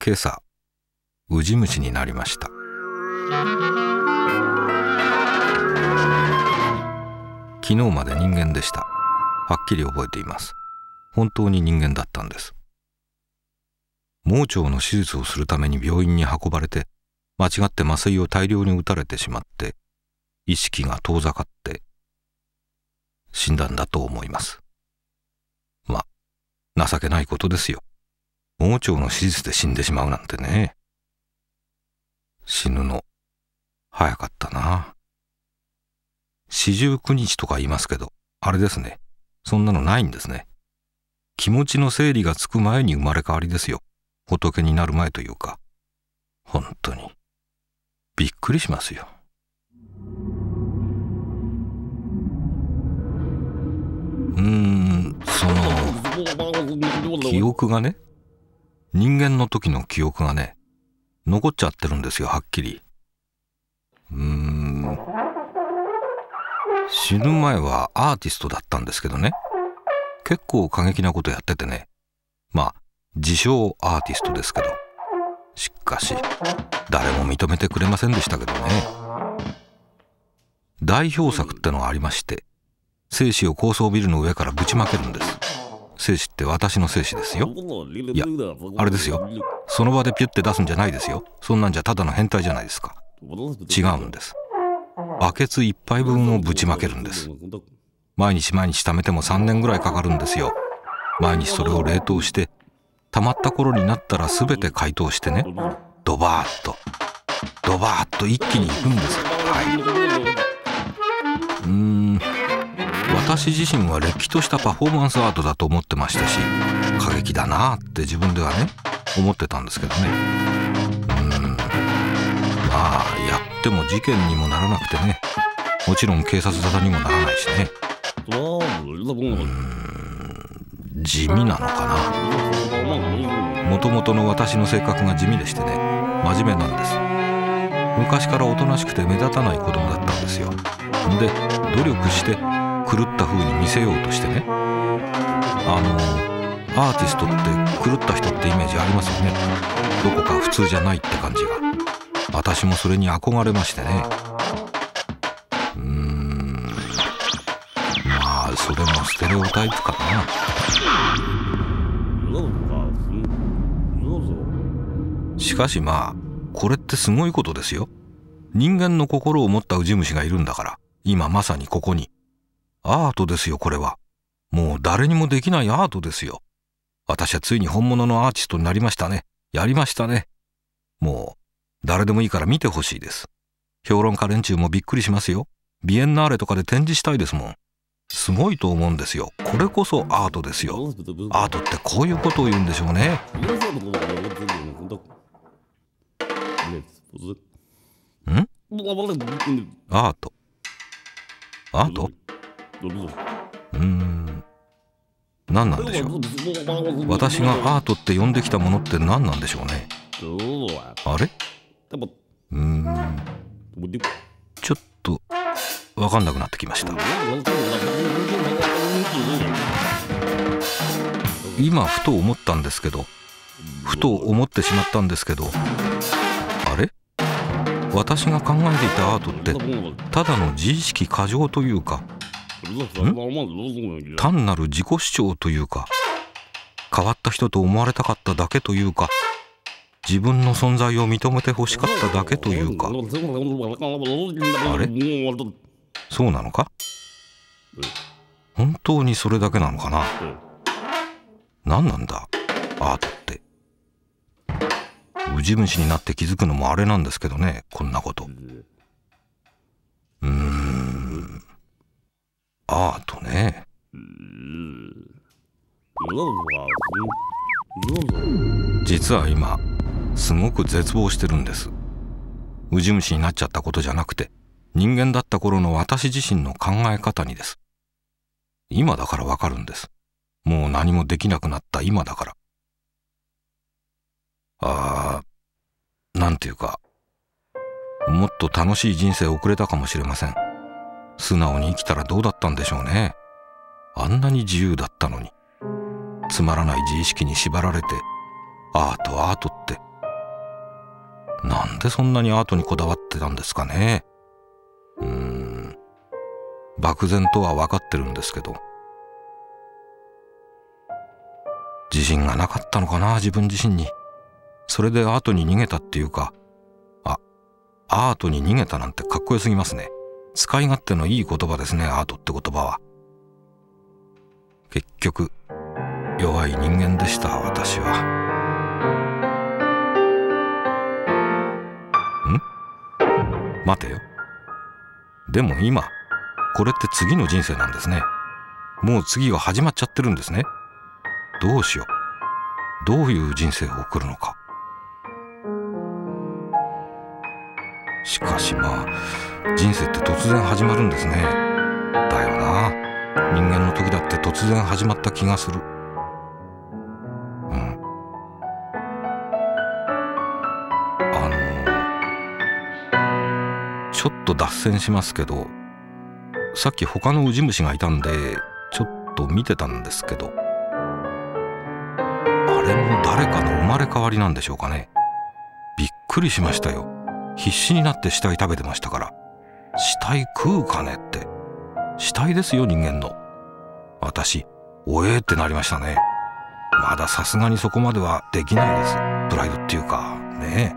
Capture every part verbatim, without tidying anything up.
今朝ウジ虫になりました。昨日まで人間でした。はっきり覚えています。本当に人間だったんです。盲腸の手術をするために病院に運ばれて、間違って麻酔を大量に打たれてしまって意識が遠ざかって死んだんだと思います。まあ情けないことですよ。盲腸の手術で死んでしまうなんてね。死ぬの早かったな。四十九日とか言いますけど、あれですね。そんなのないんですね。気持ちの整理がつく前に生まれ変わりですよ。仏になる前というか。本当にびっくりしますよ。うーんその記憶がね、人間の時の記憶がね残っちゃってるんですよ、はっきり。うーん死ぬ前はアーティストだったんですけどね、結構過激なことやっててね、まあ自称アーティストですけど、しかし誰も認めてくれませんでしたけどね。代表作ってのがありまして、精子を高層ビルの上からぶちまけるんです。精子って私の精子ですよ。いやあれですよ、その場でピュッて出すんじゃないですよ。そんなんじゃただの変態じゃないですか。違うんです。バケツ一杯分をぶちまけるんです。毎日毎日貯めてもさんねんぐらいかかるんですよ。毎日それを冷凍して溜まった頃になったら全て解凍してね、ドバーッとドバーッと一気にいくんです。はい。うーん私自身はれっきとしたパフォーマンスアートだと思ってましたし、過激だなって自分ではね思ってたんですけどね。うーんまあやっても事件にもならなくてね、もちろん警察沙汰にもならないしね。うーん地味なのかな。もともとの私の性格が地味でしてね、真面目なんです。昔からおとなしくて目立たない子供だったんですよ。で努力して狂った風に見せようとしてね、あのアーティストって狂った人ってイメージありますよね。どこか普通じゃないって感じが。私もそれに憧れましてね。うーんまあそれもステレオタイプかな。しかしまあこれってすごいことですよ。人間の心を持ったウジ虫がいるんだから、今まさにここに。アートですよ、これは。もう誰にもできないアートですよ。私はついに本物のアーティストになりましたね。やりましたね。もう誰でもいいから見てほしいです。評論家連中もびっくりしますよ。ビエンナーレとかで展示したいですもん。すごいと思うんですよ。これこそアートですよ。アートってこういうことを言うんでしょうね。ん？アート。アート？うーん何なんでしょう。私がアートって呼んできたものって何なんでしょうね。あれ？うーんちょっと分かんなくなってきました。今ふと思ったんですけどふと思ってしまったんですけどあれ？私が考えていたアートってただの自意識過剰というか、ん？単なる自己主張というか、変わった人と思われたかっただけというか、自分の存在を認めてほしかっただけというか。あれ？そうなのか？本当にそれだけなのかな。何なんだアートって。ウジ虫になって気づくのもあれなんですけどね、こんなこと。うーんアートね。実は今すごく絶望してるんです。ウジ虫になっちゃったことじゃなくて、人間だった頃の私自身の考え方にです。今だからわかるんです。もう何もできなくなった今だから。あーなんていうか、もっと楽しい人生を送れたかもしれません。素直に生きたらどうだったんでしょうね。あんなに自由だったのに。つまらない自意識に縛られて、アートアートってでそんなにアートにこだわってたんですかね。うーん漠然とは分かってるんですけど、自信がなかったのかな、自分自身に。それでアートに逃げたっていうか、あアートに逃げたなんてかっこよすぎますね。使い勝手のいい言葉ですね、アートって言葉は。結局弱い人間でした、私は。ん？待てよ。でも今これって次の人生なんですね。もう次が始まっちゃってるんですね。どうしよう。どういう人生を送るのか。しかしまあ人生って突然始まるんですね。だよな。人間の時だって突然始まった気がする。うんあのちょっと脱線しますけど、さっき他のウジ虫がいたんでちょっと見てたんですけど、あれも誰かの生まれ変わりなんでしょうかね。びっくりしましたよ。必死になって死体食べてましたから。死体食うかねって。死体ですよ、人間の。私おえーってなりましたね。まださすがにそこまではできないです。プライドっていうかね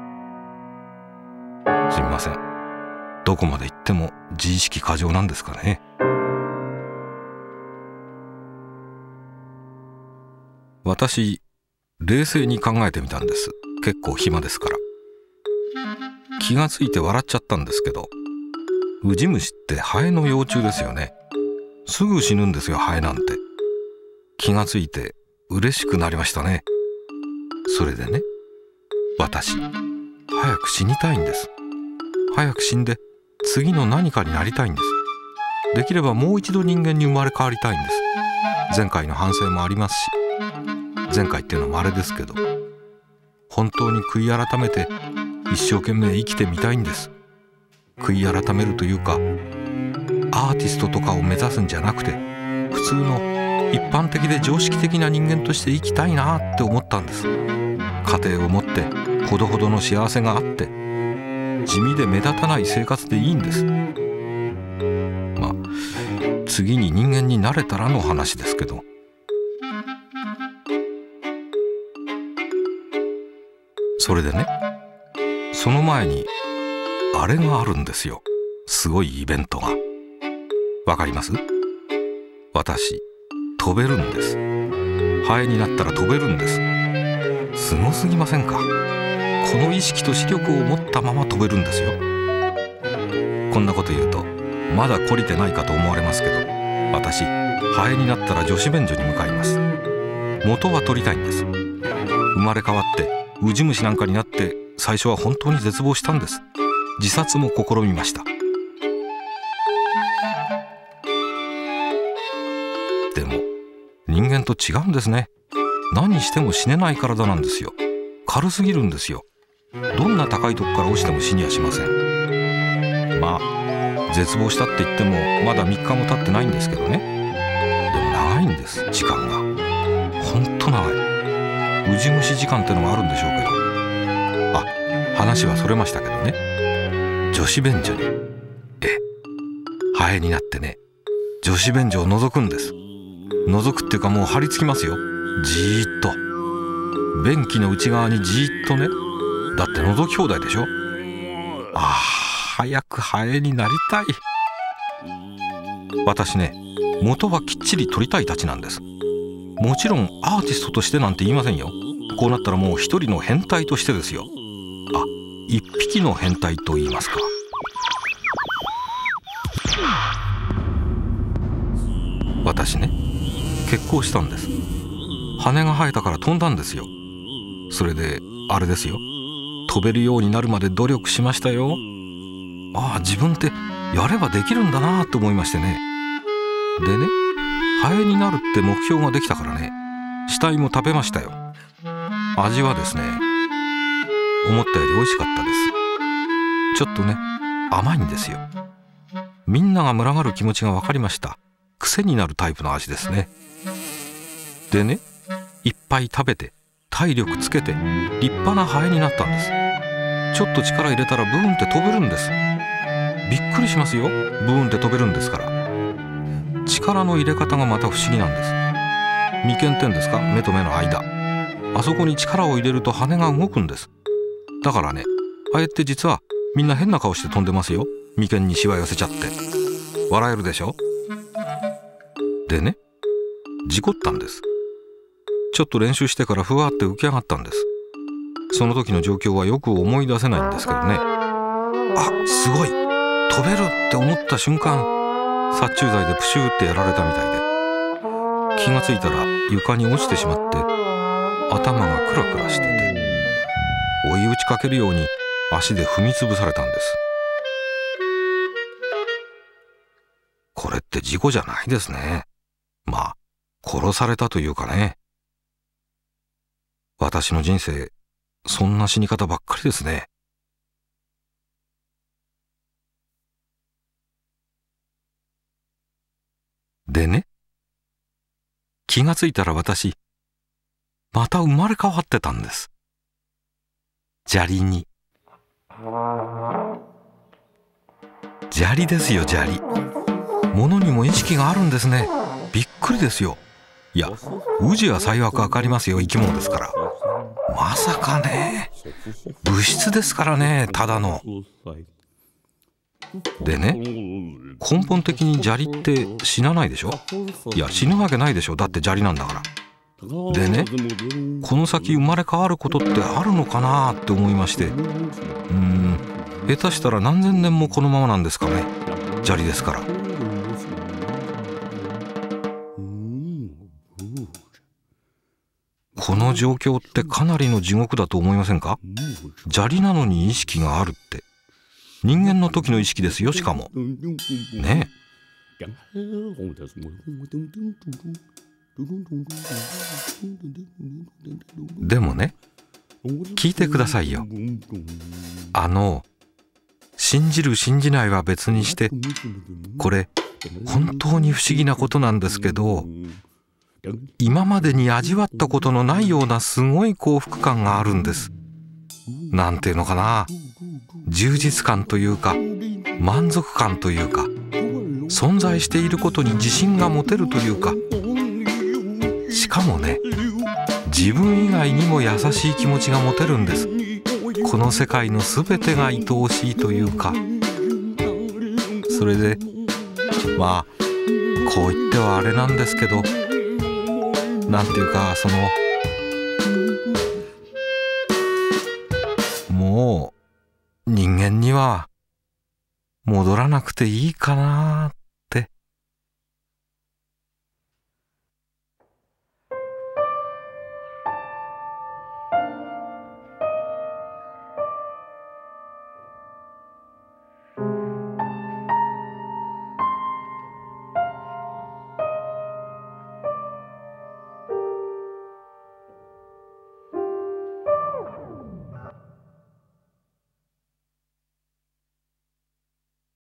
え。すみません。どこまで行っても自意識過剰なんですかね。私冷静に考えてみたんです。結構暇ですから。気がついて笑っちゃったんですけど、ウジ虫ってハエの幼虫ですよね。すぐ死ぬんですよ、ハエなんて。気がついて嬉しくなりましたね。それでね、私早く死にたいんです。早く死んで次の何かになりたいんです。できればもう一度人間に生まれ変わりたいんです。前回の反省もありますし、前回っていうのもあれですけど、本当に悔い改めて一生懸命生きてみたいんです。悔い改めるというか、アーティストとかを目指すんじゃなくて、普通の一般的で常識的な人間として生きたいなって思ったんです。家庭を持ってほどほどの幸せがあって、地味で目立たない生活でいいんです。まあ次に人間になれたらの話ですけど。それでね、その前にあれがあるんですよ。すごいイベントが。わかります？私飛べるんです。ハエになったら飛べるんです。すごすぎませんか？この意識と視力を持ったまま飛べるんですよ。こんなこと言うとまだ懲りてないかと思われますけど、私ハエになったら女子便所に向かいます。元は取りたいんです。生まれ変わってウジ虫なんかになって、最初は本当に絶望したんです。自殺も試みました。でも人間と違うんですね。何しても死ねない体なんですよ。軽すぎるんですよ。どんな高いとこから落ちても死にはしません。まあ絶望したって言ってもまだみっかも経ってないんですけどね。でも長いんです、時間が。ほんと長い。ウジ虫時間ってのもあるんでしょうけど。あ、話はそれましたけどね、女子便所に、ええ、ハエになってね、女子便所を覗くんです。覗くっていうかもう張り付きますよ。じーっと便器の内側にじーっとね。だって覗き放題でしょ。ああ、早くハエになりたい。私ね、元はきっちり取りたいたちなんです。もちろんアーティストとしてなんて言いませんよ。こうなったらもう一人の変態としてですよ。あ、一匹の変態と言いますか。私ね、結婚したんです。羽が生えたから飛んだんですよ。それであれですよ、飛べるようになるまで努力しましたよ。ああ、自分ってやればできるんだなと思いましてね。でね、ハエになるって目標ができたからね、死体も食べましたよ。味はですね、思ったより美味しかったです。ちょっとね、甘いんですよ。みんなが群がる気持ちが分かりました。癖になるタイプの味ですね。でね、いっぱい食べて体力つけて立派なハエになったんです。 ちょっと力入れたらブーンって飛べるんです。びっくりしますよ。ブーンって飛べるんですから。力の入れ方がまた不思議なんです。眉間ってんですか、目と目の間、あそこに力を入れると羽が動くんです。だからね、ああやって実はみんな変な顔して飛んでますよ。眉間にしわ寄せちゃって笑えるでしょ。でね、事故ったんです。ちょっと練習してからふわって浮き上がったんです。その時の状況はよく思い出せないんですけどね。あ、すごい飛べるって思った瞬間、殺虫剤でプシューってやられたみたいで、気がついたら床に落ちてしまって頭がクラクラしてて、追い打ちかけるように足で踏みつぶされたんです。これって事故じゃないですね。まあ殺されたというかね。私の人生、そんな死に方ばっかりですね。でね、気がついたら私、また生まれ変わってたんです。砂利に。砂利ですよ、砂利。物にも意識があるんですね。びっくりですよ。いや、宇治は最悪わかりますよ、生き物ですから。まさかね、物質ですからね、ただの。でね、根本的に砂利って死なないでしょ。いや、死ぬわけないでしょ、だって砂利なんだから。でね、この先生まれ変わることってあるのかなって思いまして、うーん、下手したら何千年もこのままなんですかね。砂利ですから。この状況ってかなりの地獄だと思いませんか？砂利なのに意識があるって。人間の時の意識ですよ、しかも。ねえ。でもね、聞いてくださいよ。あの、信じる信じないは別にして、これ本当に不思議なことなんですけど、今までに味わったことのないようなすごい幸福感があるんです。なんていうのかな、充実感というか満足感というか、存在していることに自信が持てるというか、しかもね、自分以外にも優しい気持ちが持てるんです。この世界のすべてが愛おしいというか。それでまあこう言ってはあれなんですけど、なんていうか、そのもう人間には戻らなくていいかな